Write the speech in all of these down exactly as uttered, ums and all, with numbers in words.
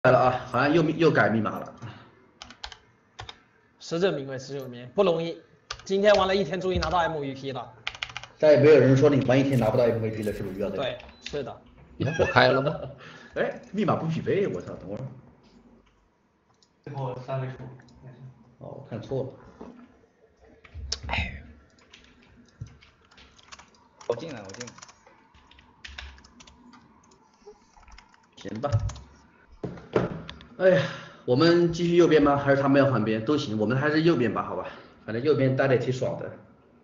来了啊，好像又又改密码了。 实至名归，实至名归，不容易。今天玩了一天，终于拿到 M V P 了。 再也没有人说你玩一天拿不到 M V P 了，是不是？要对，是的。 我开了吗？ 哎，密码不匹配，我操！等会儿。 最后三位数。 哦，我看错了。 哎， 我进来，我进来。 行吧。哎呀，我们继续右边吗？还是他们要换边？都行，我们还是右边吧，好吧。反正右边待的也挺爽的。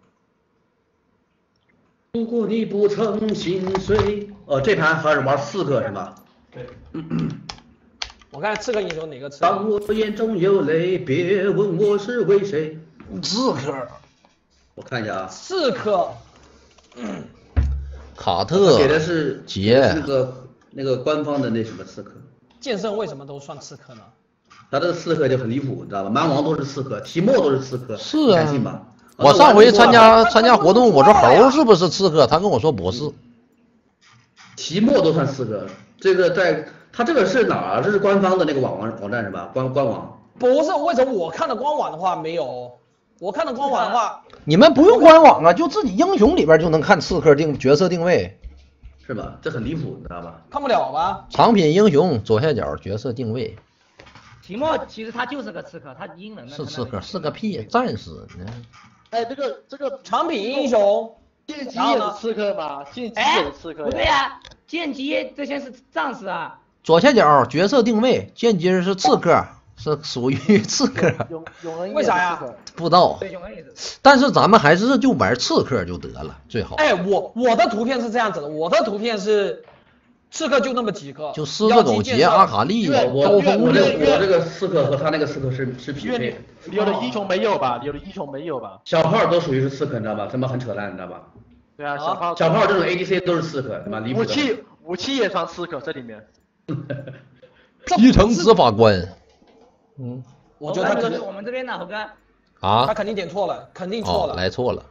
如果你不曾心碎，哦，这盘还是玩四个是吗？ 对。 我看刺客英雄哪个刺？ 当我眼中有泪，别问我是为谁。 刺客。 我看一下啊。 刺客。 嗯、卡特。 给的是杰。 那个那个官方的那什么刺客。 剑圣为什么都算刺客呢？ 他这个刺客就很离谱，你知道吧？蛮王都是刺客，提莫都是刺客， 是啊， 相信吧？ 我上回参加参加活动，我说猴是不是刺客？他跟我说不是。 提莫都算刺客，这个在他这个是哪儿？这是官方的那个网网网站是吧？官官网。 不是，为什么我看的官网的话没有？我看的官网的话， 你们不用官网啊，就自己英雄里边就能看刺客定角色定位， 是吧？这很离谱，你知道吧？ 看不了吧？ 藏品英雄左下角角色定位。 提莫其实他就是个刺客，他阴人是刺客，是个屁战士。 哎，这个这个长柄英雄， 剑姬也是刺客吗？剑姬也是刺客。 不对呀，剑姬这些是战士啊。 左下角角色定位，剑姬是刺客，是属于刺客。 永永恩为啥呀？ 不知道。 对，永恩也是。 但是咱们还是就玩刺客就得了，最好。 哎，我我的图片是这样子的，我的图片是。刺客就那么几个， 就狮子狗杰、阿卡丽、高峰我这我这个刺客和他那个刺客是是匹配。 你有的英雄没有吧？你有的英雄没有吧？ 小炮都属于是刺客，你知道吧？他妈很扯淡，你知道吧？ 对啊，小炮小炮这种 A D C 都是刺客，他妈离谱。 武器武器也算刺客，这里面。 基层执法官。 嗯，我觉得他这是我们这边的猴哥。 啊？ 他肯定点错了，肯定错了， 哦、来错了。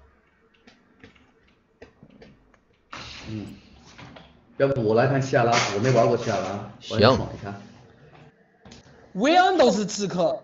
嗯。要不我来看希亚拉，我没玩过希亚拉，我来爽一下。 维恩都是刺客。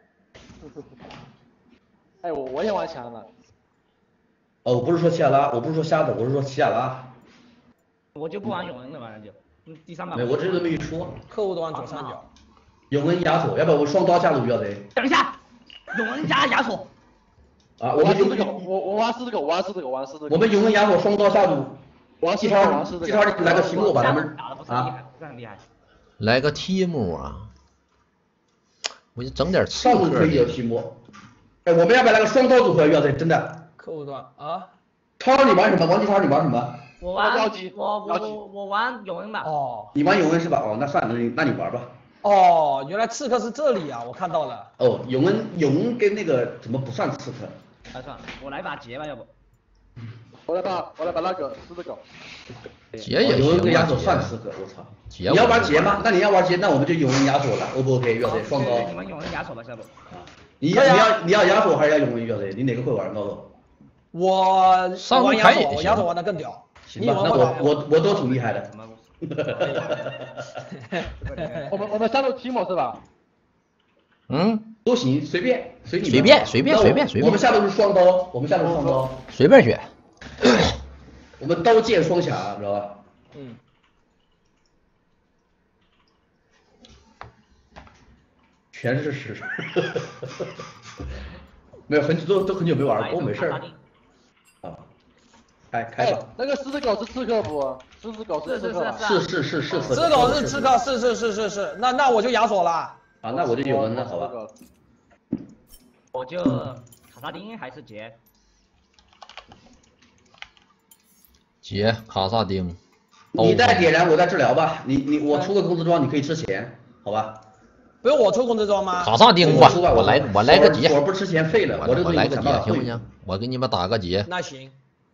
哎，我我也玩强了。 哦，我不是说希亚拉，我不是说瞎的，我是说希亚拉。 我就不玩永恩了，反正就，嗯，第三把。 没，我只是这么一说。 客户都玩左上角。 永恩亚索，要不然我双刀下路要谁？ 等一下，永恩加亚索。 啊，我们永这个，我我玩狮子狗，我玩狮子狗，玩狮子狗。 我们永恩亚索双刀下路。 王季超，季超来个提莫把他们打的不是很厉害，不是很厉害。 来个提莫啊！我就整点刺客。上路可以有提莫。哎，我们要不要来个双刀组合？要谁？真的。 客户端啊。 超你玩什么？王季超你玩什么？ 我玩我我我我玩永恩吧。 哦。 你玩永恩是吧？哦，那算了，那你那你玩吧。 哦，原来刺客是这里啊！我看到了。 哦，永恩永恩跟那个怎么不算刺客？ 啊，算了，我来把劫吧，要不。 我来把，我来把那个狮子狗。 劫也行。 永恩跟亚索算刺客，我操！你要玩劫吗？那你要玩劫，那我们就永恩亚索了 ，O 不 OK？要谁？双刀。 你们永恩亚索吧，下路。 你要你要你要亚索还是要永恩要谁？你哪个会玩？告诉我。 我上玩亚索，我亚索玩的更屌。 行吧，那我我我都挺厉害的。 我们我们下路提莫是吧？ 嗯， 都行，随便随你。 随便随便随便随便。 我们下路是双刀，我们下路是双刀， 随便选。 我们刀剑双侠，知道吧？ 嗯。 全是屎。没有很久都都很久没玩过，没事儿。啊。开开吧。 那个狮子狗是刺客不？狮子狗是刺客。 是是是是狮子狗是刺客，是是是是是，那那我就亚索了。 啊，那我就永恩了，好吧。 我就卡萨丁还是杰。 杰卡萨丁。 你带点燃，我带治疗吧。你你我出个工资装，你可以吃钱，好吧？ 不用我出工资装吗？ 卡萨丁吧，我来我来个劫。 我不吃钱废了，我这我来个劫行不行？我给你们打个劫。 那行。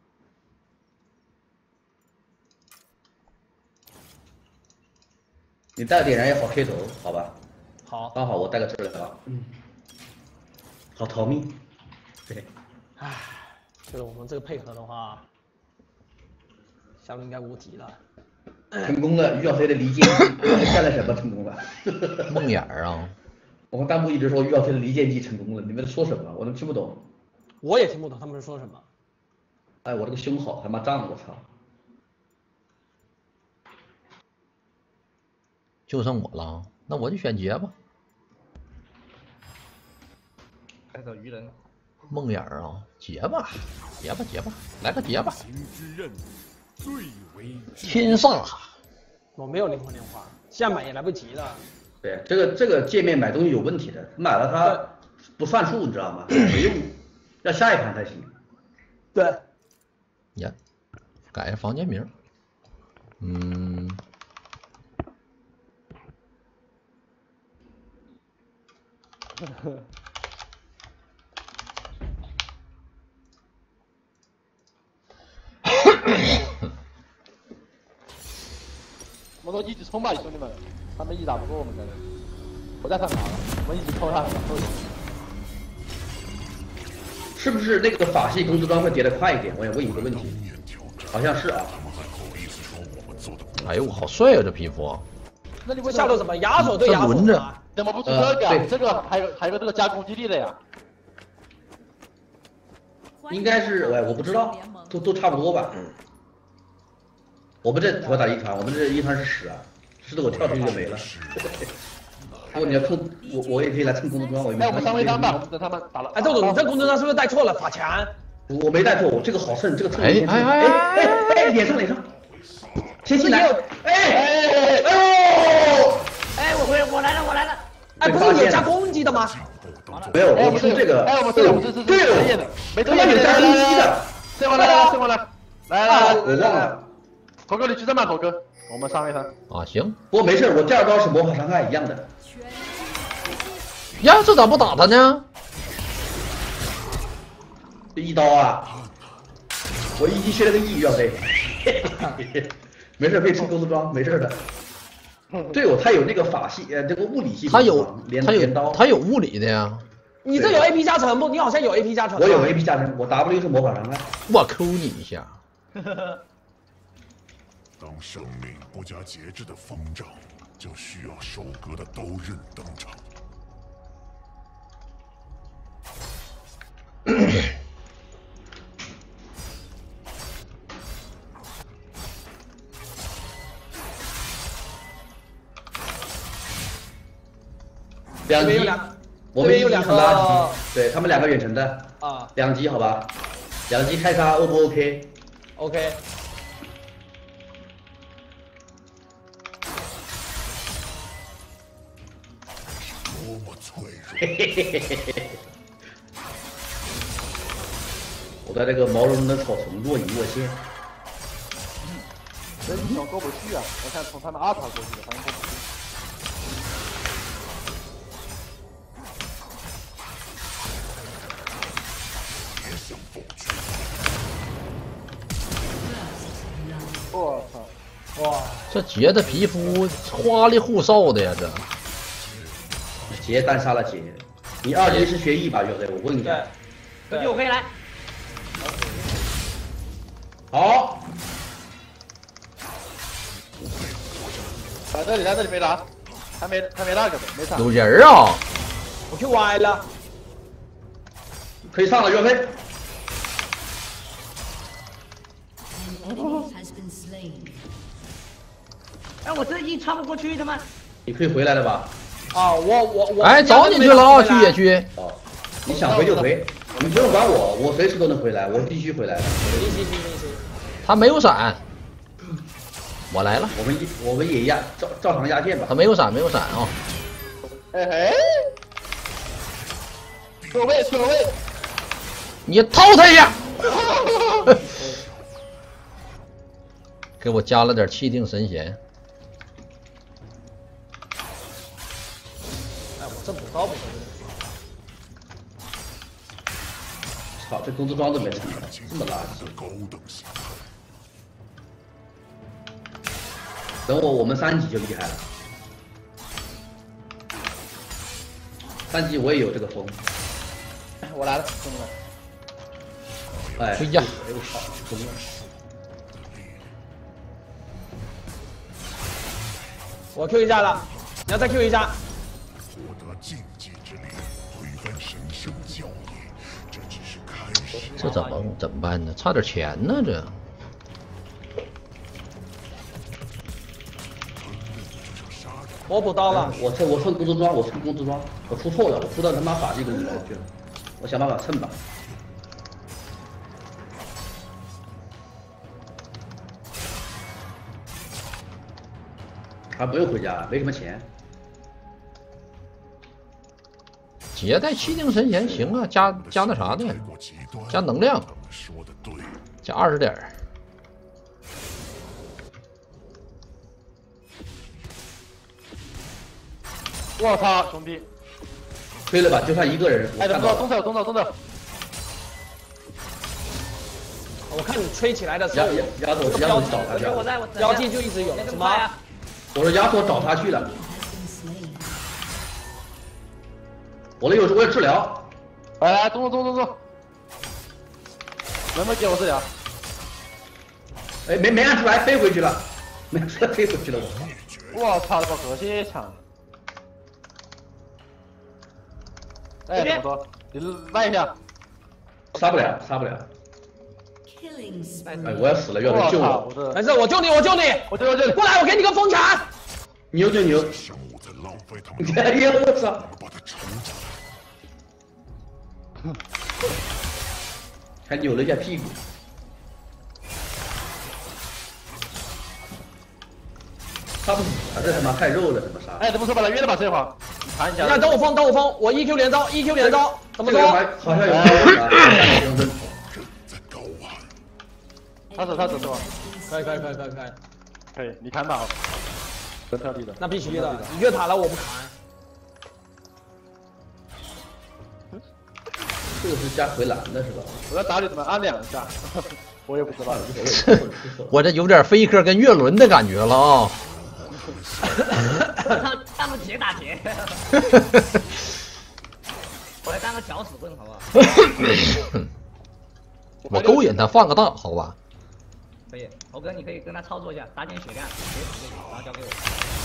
你带点燃也好 K 头，好吧？ 好。 刚好我带个治疗，嗯。好逃命。对。 唉，就是我们这个配合的话，下路应该无敌了。 成功了，于小飞的离间计干了什么成功了？ 梦魇儿啊！ 我们弹幕一直说于小飞的离间计成功了，你们在说什么？我都听不懂。 我也听不懂他们说什么。 哎，我这个胸好他妈胀，我操！ 就剩我了，那我就选劫吧。 开手鱼人。 梦魇儿啊，劫吧，劫吧，劫吧，来个劫吧。天煞， 我没有灵魂莲花，现在买也来不及了。 对，这个这个界面买东西有问题的，买了它不算数，你知道吗？没用，要下一盘才行。 对。 呀，改房间名。嗯。 我说一起冲吧，兄弟们，他们一打不过我们的，我在上哪了？我们一起抽他们，抽是不是那个法系工资装会跌得快一点？我也问一个问题，好像是啊。 哎呦，好帅啊，这皮肤！ 那你为下路怎么亚索对亚索啊？ 怎么不出这个？呃、这个还有还有个这个加攻击力的呀？ 应该是哎，我不知道，都都差不多吧。我们这合打一团，我们这一团是屎啊，吃的我跳出去就没了。如果你要冲我，我也可以来蹭工资装，我也没。 哎，我们三 v 三吧，我们等他们打了。 哎，豆豆，你这工资装是不是带错了？法强？ 我没带错，我这个好蹭，这个蹭哎哎哎哎哎，脸上脸上，先进来。哎哎哎呦！ 哎，我回我来了，我来了。 哎，不是有加攻击的吗？ 没有，我出这个。 哎，我们这我们这是对了，没他妈有加攻击的。 这过来，这过来，来来来， 我忘了。 头哥，你去这吧，头哥，我们上一分。 啊，行。 不过没事，我第二招是魔法伤害一样的。 呀，这咋不打他呢？ 这一刀啊！我一击削了个亿，要飞。没事，可以出钩子装，没事的。对哦，他有那个法系，呃，这个物理系。 他有，他有刀， 他有物理的呀。 你这有 A P 加成不？你好像有 A P 加成。 我有 A P 加成，我 W 是魔法伤害。 我抠你一下。 当生命不加节制的疯长，就需要收割的刀刃登场。 两级，我们一级很垃圾，对他们两个远程的啊， 两级好吧，两级开杀 O 不 OK？OK。 多么脆弱！ 嘿嘿嘿嘿嘿。我在这个毛茸茸的草丛若隐若现。 这英雄过不去啊！我想从他们二塔过去的，反正过不去。我操！ 哇， 这杰的皮肤花里胡哨的呀，这。 杰单杀了杰，你二级是学艺吧，乐队？我问一下。 对，对，我可以来。 好。 在这里，在这里没拿，还没还没那个的，没上。 有人啊！ 我去歪了。 可以上了，岳飞。 哎，我这一穿不过去，他妈！ 你可以回来了吧？ 啊，我我我。 哎，找你去了啊，去野区。 哦，你想回就回，你不用管我，我随时都能回来，我必须回来的。 行行行行行。 他没有闪，我来了。 我们我们也压照照常压线吧。 他没有闪，没有闪啊。 哎嘿，错位错位， 你掏他一下。给我加了点气定神闲。 哎，我这补刀补的。 操，这工资装都没成，这么垃圾。等我，我们三级就厉害了。三级我也有这个风。 我来了，兄弟们。 哎， 回家。 哎我操，疯了。 我 Q 一下了，你要再 Q 一下。 获得禁忌之力，推翻神圣教义，这只是开始。 这怎么怎么办呢？差点钱呢这。 我补刀了， 我趁我趁工资装，我趁工资装，我出错了，我出到他妈法力工资装去了，我想办法蹭吧。还不用回家，没什么钱。 结带气定神闲行啊，加加那啥的，加能量，加二十点。 我操，兄弟！ 推了吧，就剩一个人。 哎，等等，动手，动手，动手！ 我看你吹起来的时候， 丫丫头，丫头找他去了。 妖姬就一直有什么？ 我说丫头找他去了。我的有时我有治疗。 来来，动作动作动作！能不能给我治疗？ 哎，没没按出来，飞回去了，没按出来飞回去了，我操！ 我操，这把河蟹抢！ 哎，怎么说？你赖一下， 杀不了，杀不了。哎，我要死了，要人救我！ 没事，我救你，我救你， 我救我救你！ 过来，我给你个风墙！ 牛就牛！哎呀，我操！还扭了一下屁股。杀不死啊！这他妈太肉了，怎么杀？ 哎，怎么说？把他约了吧，这会儿。 看一下， 你看等我封，等我封，我 E Q 连招 ，E Q 连招，怎么说？ 好像有啊， 他走他走是吧？ 可以可以可以可以可以， 可以，你砍吧，真特地的。 那必须的，你越塔了我不砍。 这个是加回蓝的是吧？ 我要打你怎么按两下？我也不知道。 我这有点飞科跟月轮的感觉了啊。 当个劫打劫，我来当个搅屎棍好不好？ 我勾引他放个大，好吧？ 可以，猴哥你可以跟他操作一下，打点血量，血死就行，然后交给我。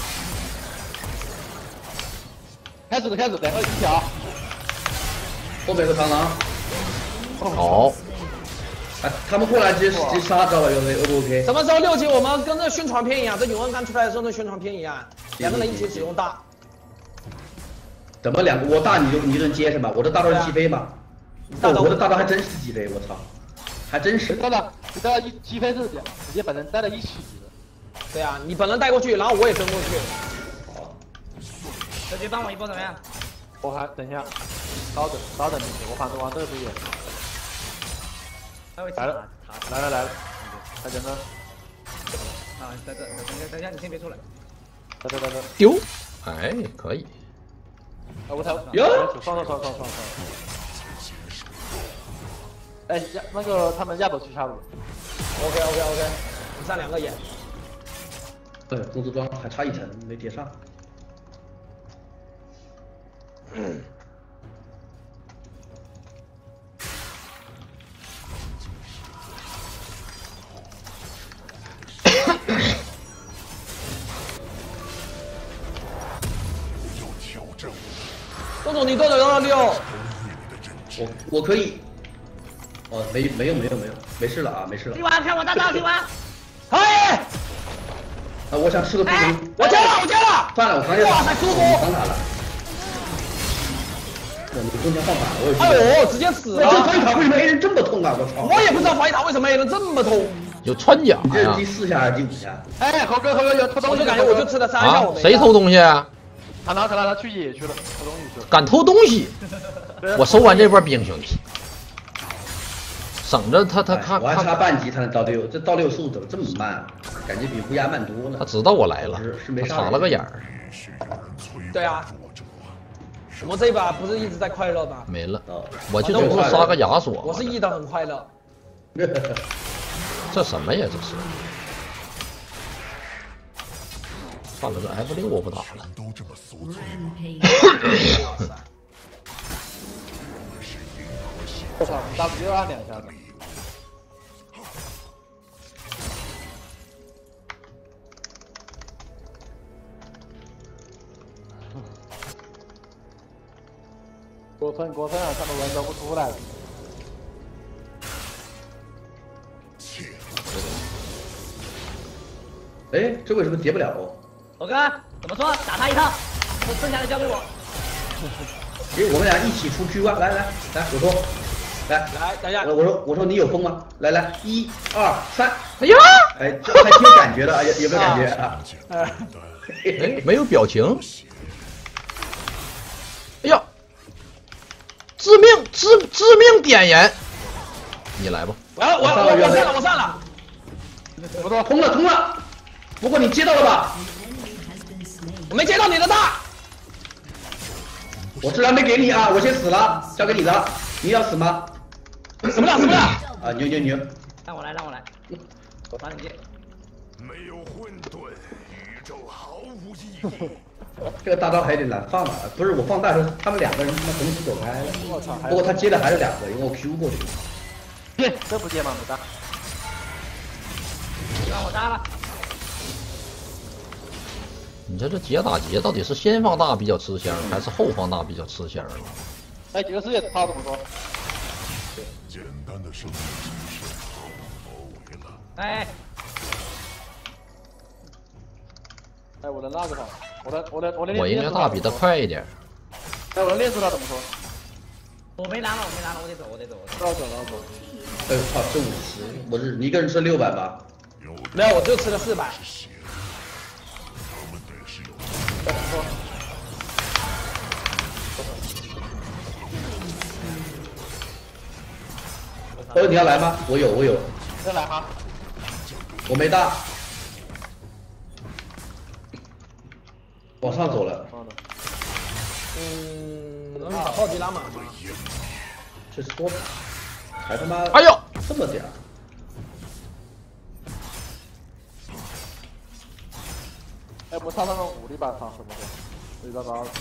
开始了，开始，两个一条。 后面有个螳螂。 好。 哎，他们过来直接直接杀，知道吧？有没 O 不 OK？ 什么时候六级我们跟那宣传片一样？这永恩刚出来的时候那宣传片一样，两个人一起使用大。 怎么两个我大你就你就能接是吧？我的大招是击飞吗？我的大招还真是击飞，我操，还真是。 带了，你带了一击飞是直接把人带到一起的。 对啊，你本人带过去，然后我也跟过去。 好。 小杰帮我一波怎么样？ 我还等一下，稍等稍等，我反正往这个边。 来了，来了来了，大家呢？ 啊，在这，等下等下，你先别出来。 在这在这。 丢，哎，可以。 啊，我才哟， 放了放了放了放了。哎，亚那个他们亚斗去下路。 OK OK OK， 你上两个眼。 对，工资装还差一层没叠上。嗯。 东总，你多少多少六？ 我我可以。哦，没没有没有没有，没事了啊，没事了。 听完看我大招，听完。 可以。 啊，我想吃个猪头。 我接了，我接了。 算了，我刚才哇塞，舒服。 刚打了。我你中间放反了，我也是。 哎呦，直接死了。 这防御塔为什么 A 人这么痛啊？我操！ 我也不知道防御塔为什么 A 人这么痛。 有穿甲呀。这是第四下还是第五下？ 哎，猴哥猴哥有偷东西， 我就感觉我就吃了三下，我没。 谁偷东西啊？ 他拿他拿他去野去了，偷东西去了。 敢偷东西！我收完这波兵，兄弟，省着他他看。 我还差半级才能到六，这到六速怎么这么慢啊？感觉比乌鸦慢多了。 他知道我来了，他插了个眼儿。 对啊。我们这一把不是一直在快乐吗？ 没了，我就最后杀个亚索。 我是 E 的很快乐。 这什么呀？这是。 放了个 F 六，我不打了。 我操 ，W 按两下子。 过分过分啊！他们文都不出来。 哎，这为什么叠不了？ 猴哥怎么说？打他一套，剩下的交给我。 哎，我们俩一起出狙吧！来来来，我说，来来，等一下， 我说我说你有风吗？来来，一二三， 哎呀， 哎，这还挺有感觉的啊，有有没有感觉啊？ 哎，没有表情。哎呀，致命致致命点烟，你来吧。 我要我我我上了我上了， 我说通了通了，不过你接到了吧？ 我没接到你的大。 我质量没给你啊，我先死了，交给你的了，你要死吗？ 什么了什么了？ 啊，牛牛牛！ 让我来，让我来，我把你接。 没有混沌，宇宙毫无意义。 这个大招还有点难放啊，不是我放大时候，他们两个人他妈同时走开了。我操！不过他接的还是两个，因为我 Q 过去。 接，这不接吗？没打。 让我搭了。 你这这劫打劫到底是先放大比较吃香，还是后放大比较吃香啊？ 哎，几个世界他怎么说？ 简单的生命形式毫无为了。 哎， 哎，我能拉着他，我能我能我能。 我应该大比他快一点。 哎，我能练出他怎么说？ 我没拿了，我没拿了，我得走，我得走，我得走。 绕走绕走。 哎呦操，这五十，我是你一个人吃六百吧？ 没有，我就吃了四百。 怎么说？ 哦，你要来吗？我有，我有。 再来哈。 我没大。往上走了。 嗯，能打暴击拉满吗？ 这说，还他妈， 哎呦， 这么点儿。 哎，我插上个狐狸吧，插什么的？对到哪？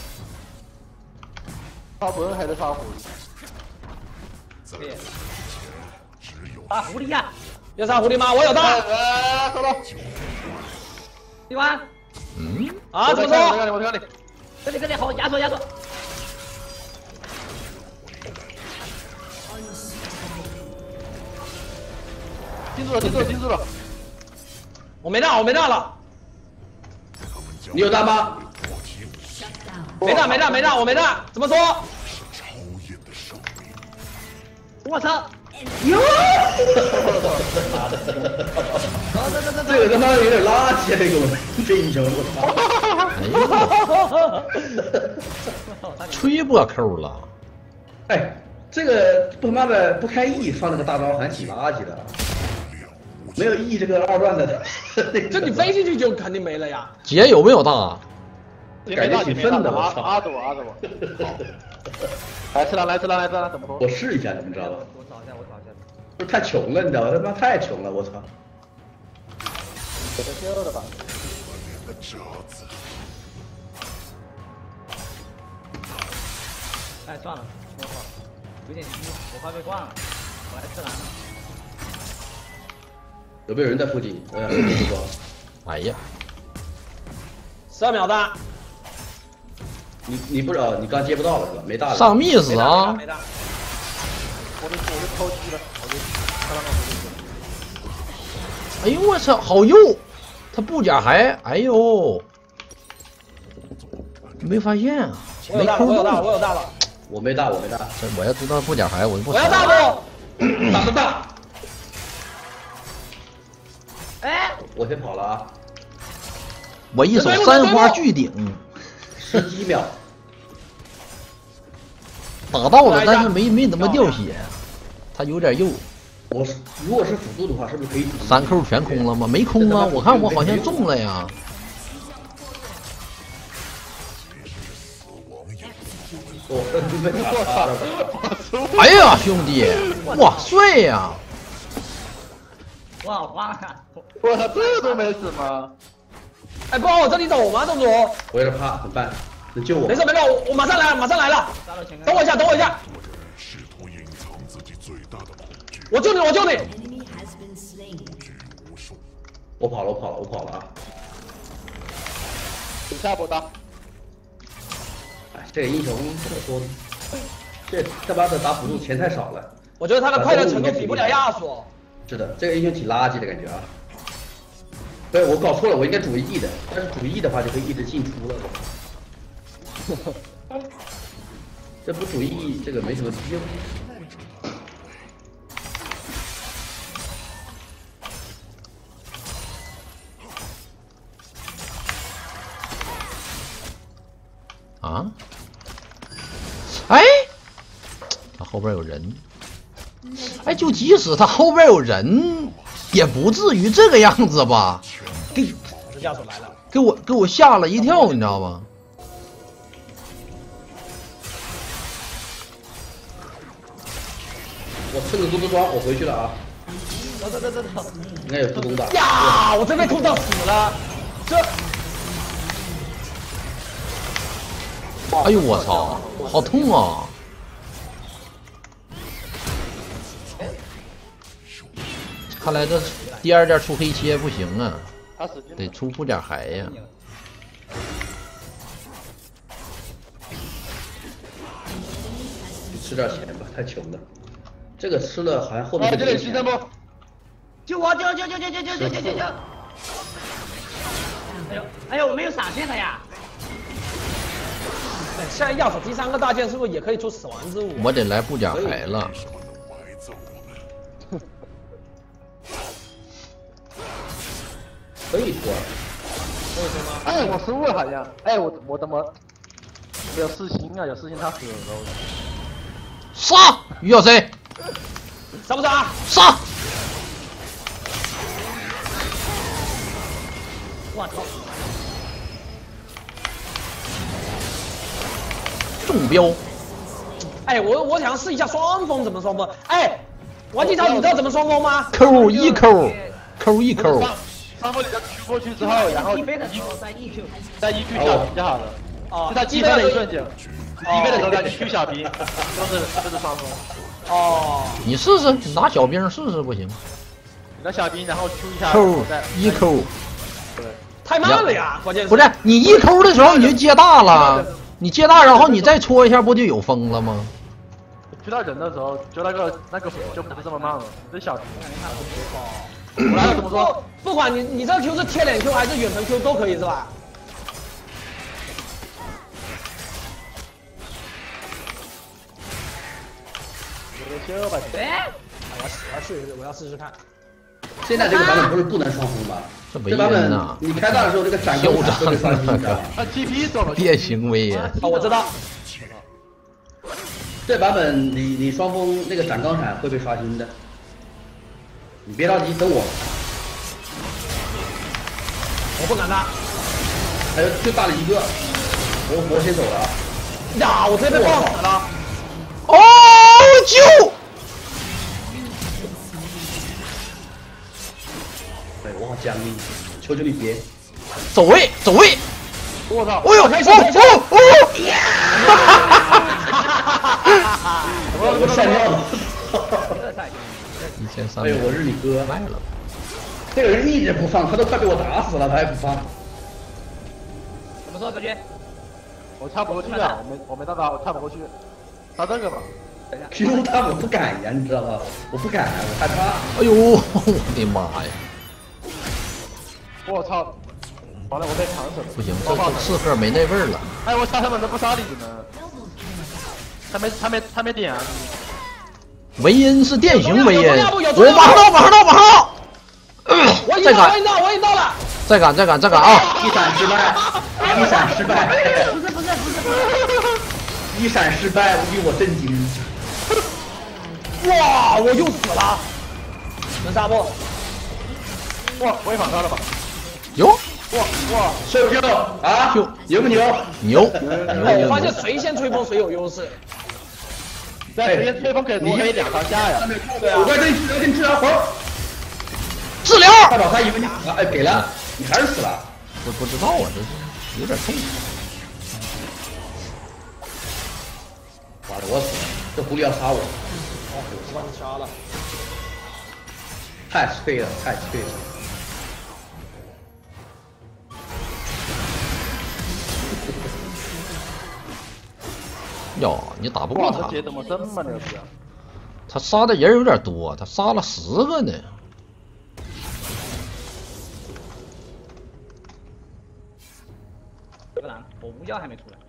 插不人还得插狐狸。 对。打狐狸呀！ 要杀狐狸吗？我有大。 哎，收了。 对吧？ 嗯。 啊，怎么说？ 我看你，我看你。 这里这里好，压缩压缩。 记住了，记住了，记住了。 我没大，我没大了。 你有大吗？ 没大，没大，没大，我没大。怎么说？ 我操！ 哟！这个他妈有点垃圾，这个这英雄，我操！吹波扣了。 哎，这个他妈的不开 E 放那个大招还挺垃圾的，没有 E 这个二段的， 这你飞进去就肯定没了呀。 姐有没有大？ 感觉挺愤的，我操！ 阿着我，阿着我。来吃了，来吃了，来吃了，怎么说？ 我试一下，你知道吧？ 我找一下，我找一下。 不是太穷了，你知道吧？他妈太穷了，我操！ 给他丢了吧。 哎，算了，说话有点急，我快被挂了，我来吃蓝了。 有没有人在附近？我想试试光。 哎呀， 十二秒大。 你你不知道，你刚接不到了是吧？没大了。 上密室啊！ 没大。 我就我就偷鸡了，我就看到哎呦我操，好幼！他布甲还，哎呦，没发现啊！ 我有大了，我有大了，我有大了。 我没大，我没大。 这我要知道布甲还，我就不。 我要大不？ 大不大？ 哎， 我先跑了啊！ 我一手三花巨顶， 十几秒。 打到了，但是没没怎么掉血，他有点幼。 我是如果是辅助的话，是不是可以？ 三扣全空了吗？没空啊，我看我好像中了呀。哎呀，兄弟，哇，帅呀！ 我好慌啊！ 我操，这都没死吗？ 哎，不往我这里走吗，洞主？ 我有点怕，怎么办？能救我？ 没事没事，我我马上来了，马上来了。等我一下，等我一下。我救你，我救你。 我跑了，我跑了，我跑了啊！ 你下波打。 哎，这个英雄怎么说呢？ 这这把的打辅助钱太少了。 我觉得他的快乐程度比不了亚索。 是的，这个英雄挺垃圾的感觉啊。不是，我搞错了，我应该主 E 的，但是主 E 的话就可以一直进出了。这不主 E 这个没什么必要。 啊？哎，他后边有人。哎，就即使他后边有人，也不至于这个样子吧？给， 这亚索来了， 给我给我吓了一跳，你知道吗？ 我蹭个多多装，我回去了啊。 走走走走走。 应该有助攻吧？ 呀，我真被控到死了，这。 哎呦我操，好痛啊！看来这第二件出黑切不行啊，得出副甲骸呀。 吃点钱吧，太穷了。这个吃了好像后面就得牺牲不？ 救我！救救救救救救救救救救！哎呦哎呦，我没有闪现了呀！ 哎，现在亚索第三个大件是不是也可以出死亡之舞？ 我得来布甲骸了。 可以说， 可以说吗？ 哎，我失误了好像。哎，我我怎么有四星啊？有四星他死了。 杀！于小 C， 杀不杀？ 杀！ 我操！ 中标。 哎，我我想试一下双峰怎么双峰。哎，王继超，你知道怎么双峰吗？ 扣一扣，扣一扣。 上波你要 Q 过去之后，然后一飞的时候再 E Q， 再 E Q 小兵就好了。 哦， 就他击飞的一瞬间，击飞的时候再 Q 小兵，都是都是双峰。 哦， 你试试，你拿小兵试试不行？ 你拿小兵，然后 Q 一下， 扣一扣。 对， 太慢了呀，关键是。 不是你一扣的时候你就接大了，你接大然后你再戳一下，不就有风了吗？ Q 到人的时候，就那个那个就不是这么慢了，这小兵。我来怎么说？ 不管你你这个 Q 是贴脸 Q 还是远程 Q 都可以是吧？ 修吧， 哎， 我要我要试我要试试看。 现在这个版本不是不能双峰吗？ 这没这版本人呐， 你开大的时候，这个闪光闪会被刷新的。 他 T P 走了， 变形威呀！ 哦，我知道。 这版本你你双峰那个闪钢闪会被刷新的。你别着急，等我。 我不敢打。 还有最大的一个，我我先走了啊。 呀，我直接被爆死了。 哦，救！ 哎，我好僵硬，求求你别走位，走位！ 我操！ 哦呦，哦哦哦！ 我吓尿了。 一千三百。 哎呦，我是你哥， 卖了。 这个人一直不放，他都快被我打死了，他还不放。 怎么说，格局？ 我跳不过去啊，我没我没到达，我跳不过去。打这个吧。 Q 他我不敢呀，你知道吗？我不敢，我害怕。 哎呦，我的妈呀！ 我操！完了，我被扛死了。 不行，这这刺客没那味儿了。 哎，我操，他们都不杀你呢。他没他没他没点啊！ 维恩是电刑维恩，我马上到，马上到，马上到！ 我已经到，我已经到，我已经到了！ 再赶，再赶，再赶啊！ 一闪失败，一闪失败。 不是不是不是不是！ 一闪失败，令我震惊。 哇！我又死了，能杀不？ 哇！我也反杀了吧？ 有！ 哇哇！ 秀不秀啊？ 秀牛不牛？ 牛！ 我发现谁先吹风谁有优势。 对，谁先吹风可以多黑两条下呀？ 对啊！我在这里治疗，给你治疗猴。 治疗！ 快保他一分啊！哎，给了，你还是死了。 我不知道啊，这是有点痛。 完了，我死了，这狐狸要杀我。 我把你杀了， 太脆了，太脆了。 哟，你打不过他。 这怎么这么牛逼啊？ 他杀的人有点多，他杀了十个呢。 不然我无教还没出来。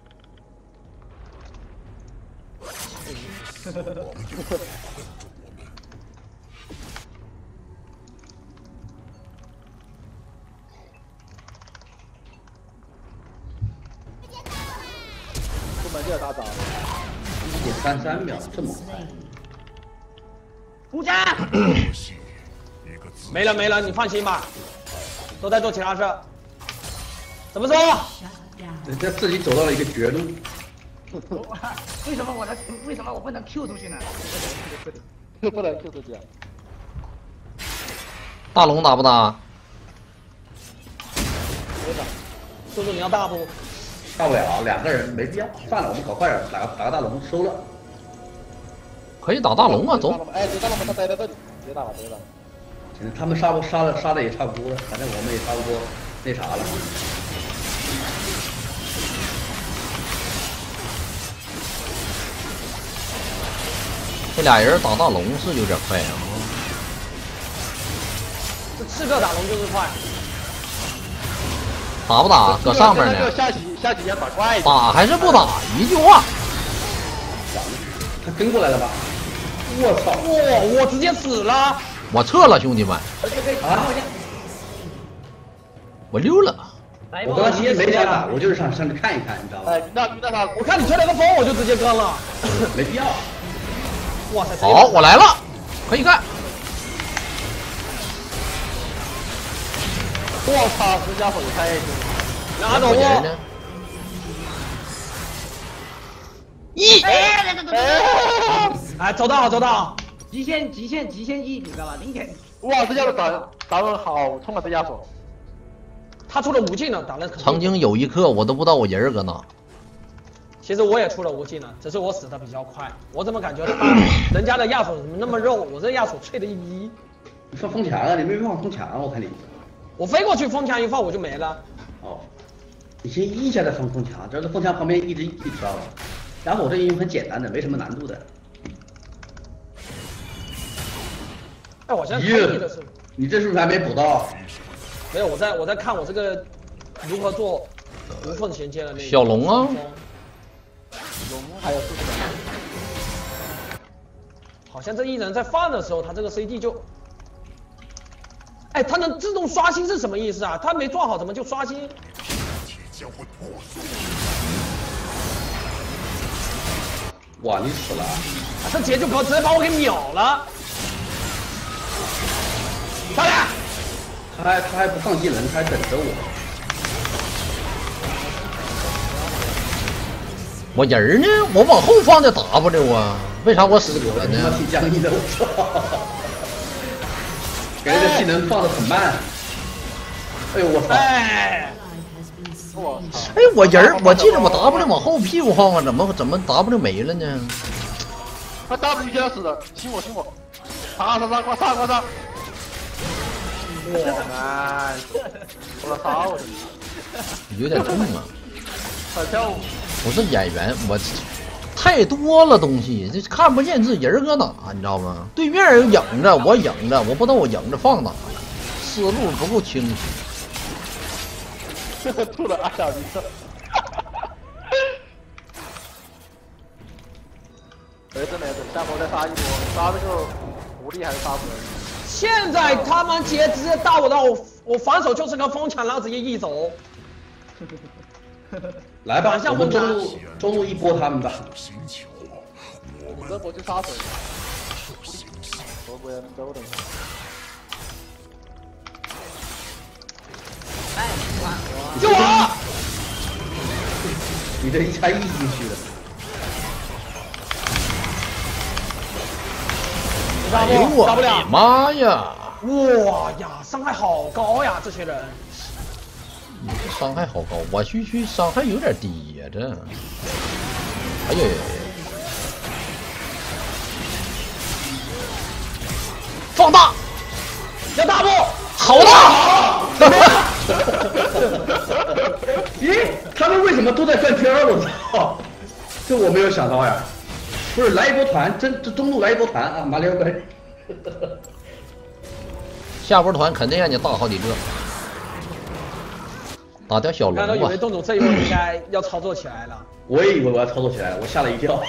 出门就要打早。 一点三三秒，这么快？ 无家。 没了没了，你放心吧，都在做其他事。怎么说？ 人家自己走到了一个绝路。 为什么我能？为什么我不能 Q 出去呢？ 不能 Q 出去。 大龙打不打？ 叔叔你要大不？ 大不了，两个人没必要，算了，我们搞快点，打个打个大龙收了。 可以打大龙啊，走。 哎，别大龙，他待在这里，别打了，别打了。 行，他们杀不杀了，杀的也差不多了，反正我们也差不多那啥了。 这俩人打大龙是有点快啊。 这刺客打龙就是快。 打不打？搁上面呢。 下棋下棋要打快一点。 打还是不打？一句话。 他跟过来了吧？我操！ 哇，我直接死了！ 我撤了，兄弟们。 啊！ 我溜了。 我刚刚其实没想打，我就是上上去看一看，你知道吧？ 哎，那那他， 我看你吹了个风，我就直接跟了。 没必要。 哇塞！ 好，我来了，可以干。 我操，这家伙也太凶了！ 拿走我。 一。 哎，走到好，走到。 极限极限极限一，你知道吧？零点。 哇，这家伙打打得好冲啊！这家伙。 他出了无技能，打的可。 曾经有一刻，我都不知道我人搁哪。 其实我也出了无技能，只是我死的比较快。我怎么感觉他人家的亚索怎么那么肉？我这亚索脆的一逼。 你放风墙啊？你没放风墙啊？我看你。 我飞过去，风墙一放我就没了。 哦，你先一下再放风墙，只要在风墙旁边一直一条，然后我这英雄很简单的，没什么难度的。 哎，我现在看你的是， 你这是不是还没补到？ 没有，我在我在看我这个如何做无缝衔接的那个小龙啊， 龙还有四十个。 好像这一人在放的时候，他这个 C D 就。哎，它能自动刷新是什么意思啊？它没撞好怎么就刷新？ 哇，你死了！ 啊，这节就可直接把我给秒了。漂亮！ 他还他还不放技能，他还等着我。 我人呢？我往后放的 W 啊，为啥我死了呢？ 他挺僵硬的，我操！给人的技能放的很慢。哎呦我操！ 哎， 我操！ 哎，我人我记得我 W 往后屁股放啊，怎么怎么 W 没了呢？ 他 W 就要死了，亲我亲我！杀杀杀，快杀快杀！我妈！我操！我有点痛啊！ 他跳舞。 我是演员，我太多了东西，这看不见自己人搁哪，你知道吗？对面人影着，我影着，我不知道我影着放哪了，思路不够清晰。 吐了阿小尼特。没事没事，下波再杀一波，杀这个狐狸还是杀不人。 现在他们直接直接打我到我我防守就是个风墙，然后直接一走。 来吧，我们中路中路一波他们吧。 我这波就杀水。我不然都等。 哎，我救我！ 你这一下 E 进去了。 杀不哎呦我杀不了！ 妈呀！ 哇呀，伤害好高呀，这些人。 你这伤害好高，我区区伤害有点低呀，这。哎呀呀！放大， 要大不？ 好大！ 咦，他们为什么都在转圈儿？我操！ 这我没有想到呀，不是来一波团，真这中路来一波团啊，马里奥怪。 下波团肯定让你大好几个，打掉小龙看到以为吧。 洞主这一波应该要操作起来了。 我也以为我要操作起来，我吓了一跳。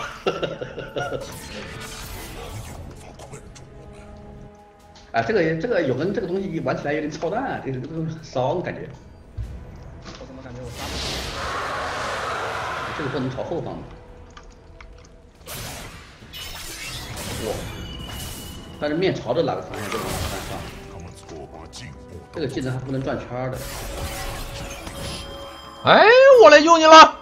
哎，这个这个永恒这个东西玩起来有点操蛋啊，这个这个骚感觉。 我怎么感觉我杀不死？ 这个不能朝后方吗？哇！但是面朝着哪个方向就往哪个方向。这个技能还不能转圈的。 哎，我来救你了！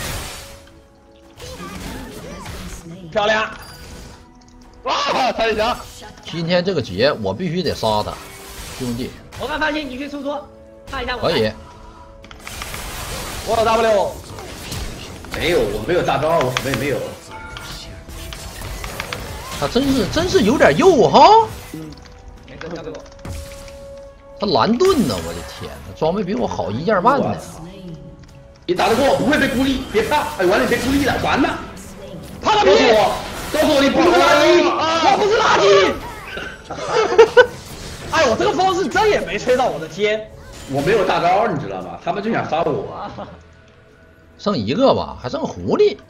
漂亮！ 哇，太强！ 今天这个劫我必须得杀他，兄弟。 我刚发现你去出脱，看一下我。 可以。 我有 W。 没有，我没有大招，我什么也没有。 他真是真是有点右哈。 嗯，没事，交给我。 他蓝盾呢，我的天，他装备比我好一件半呢。 你打得过，不会被孤立，别怕！哎，完了，别孤立了，完了！ 他的告诉我，告诉我你不是垃圾， 我不是垃圾。哎，我这个风是真也没吹到我的肩。 我没有大招，你知道吗？他们就想杀我。 剩一个吧，还剩狐狸。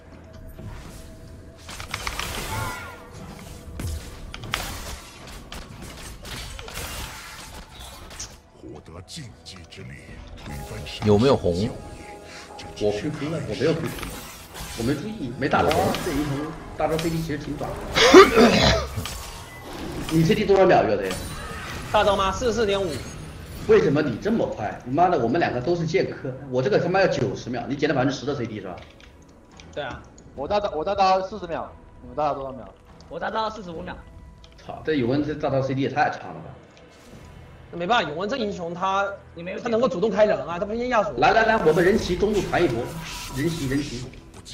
获得禁忌之力，推翻神有没有红？ 我去哭了，我没有去哭，我没注意，没大招。这一头大招 C D 其实挺短的。你 C D 多少秒约的呀？ 大招吗？四十四点五。 为什么你这么快？你妈的，我们两个都是剑客，我这个他妈要九十秒，你减了百分之十的 C D 是吧？ 对啊。 我大招我大招四十秒，你们大招多少秒？ 我大招四十五秒。 操，这永恩这大招 C D 也太长了吧！ 那没办法，永恩这英雄他你没有他能够主动开人啊，他不像亚索。 来来来，我们人齐中路团一波，人齐人齐。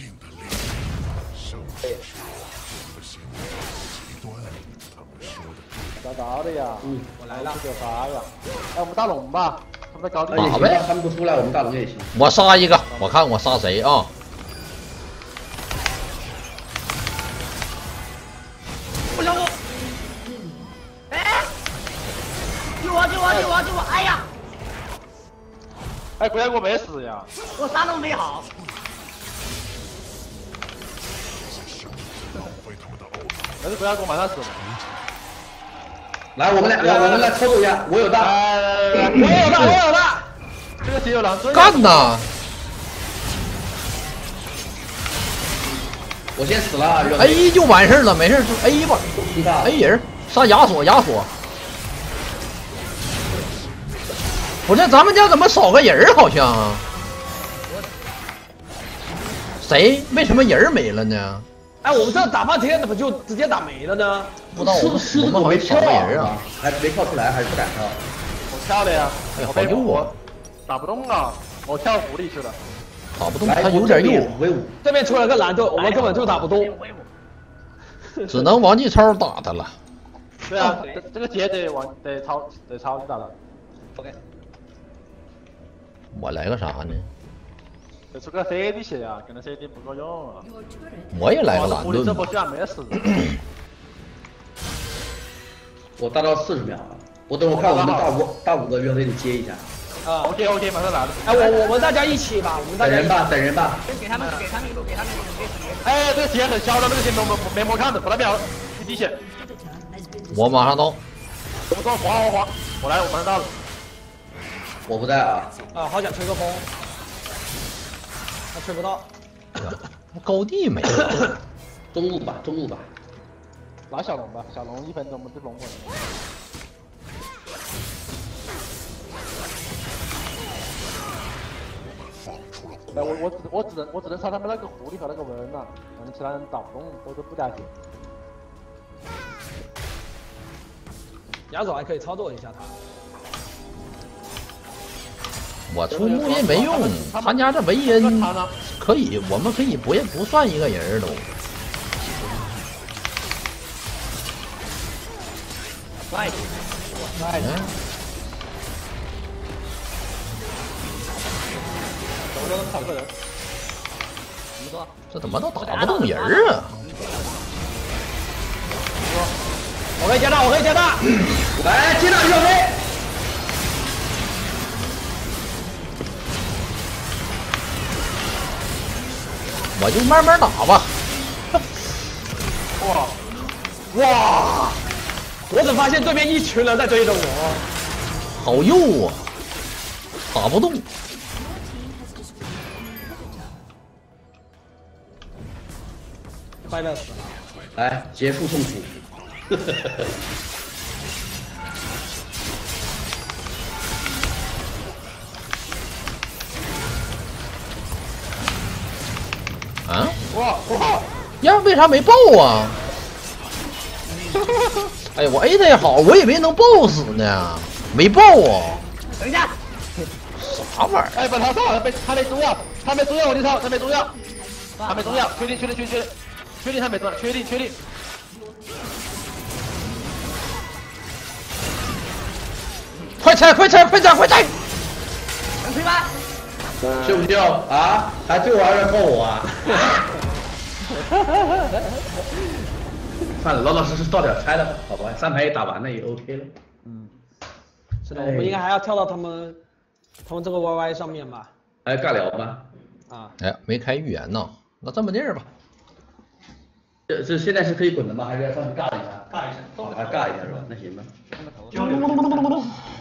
大招的呀， 嗯，我来了。 这个发呀！哎，我们大龙吧，他们在高地。 打呗，他们不出来，我们大龙也行。 我杀一个，我看我杀谁啊？ 不行我。哎！救我救我救我救我！哎呀！ 哎，关键我没死呀， 我啥都没好。 但是不要给我马上死了。 来，我们来，我们来操作一下，我有大， 我有大，我有大。 这个谁有狼盾？ 干呐！ 我先死了 ，A 就完事儿了，没事就 A 吧 ，A 人杀亚索，亚索。不是，咱们家怎么少个人儿？好像。谁？为什么人没了呢？ 哎，我们这打半天，怎么就直接打没了呢？ 不知道我们狮子我们好没跳像少个人啊， 还没跳出来，还是不敢跳。 我跳了呀， 哎， 我好右啊， 打不动啊，我跳湖里去了。 打不动，他有点右。 威武， 这边出了个蓝盾，我们根本就打不动。 只能王继超打他了。 对啊，这这个节得往得超得超去打了。 OK。 我来个啥呢？ 得出个 C D 血呀，可能 C D 不够用啊。 我也来个蓝盾。 这波居然没死。 我大招四十秒啊！我等我看我们大五大五个约给你接一下。 啊 ，OK OK，马上来了。 哎，我我们大家一起吧，我们大家等人吧，等人吧。 先给他们给他们一路给他们一路给死别。 哎，这个血很嚣张，这个血没没没没看的，不代表一滴血。 我马上到。 我说滑滑滑，我来，我马上到了。 我不在啊。 啊，好想吹个风，他吹不到。 高地没了。 中路吧，中路吧。 拿小龙吧，小龙一分钟就龙回来。哎，我我只我只能我只能杀他们那个狐狸和那个文了，反正其他人打不动，都是不加血。 亚索还可以操作一下他。 我出木印没用，他家这维恩可以，我们可以不不算一个人都。 快！ 快！我这跑个人， 怎么说？ 这怎么都打不动人儿啊？ 我可以接他，我可以接他。 来接他小飞。 我就慢慢打吧。 哇哇！我只发现对面一群人在追着我， 好幼啊，打不动。 快乐死了。 来结束痛苦。 啊？ 哇哇！ 呀，为啥没爆啊？哎呀，我 A 的也好，我以为能爆死呢，没爆啊！ 等一下， 啥玩意儿？ 哎，把他上，他没他没中药，他没中药，我就上，他没中药，他没中药，确定确定确定确定，确定他没中药，确定确定。 快拆快拆快拆快拆！ 能推吗？ 秀不秀啊？还这玩意儿扣我啊？算了，老老实实到点拆了吧，好吧，三排也打完了也 OK 了。 嗯，是的，我们应该还要跳到他们他们这个 Y Y 上面吧？ 还尬聊吗？ 啊， 哎，没开预言呢，那这么地儿吧。 这这现在是可以滚的吗？还是要上去尬一下？ 尬一下， 啊，尬一下是吧？那行吧。 交流。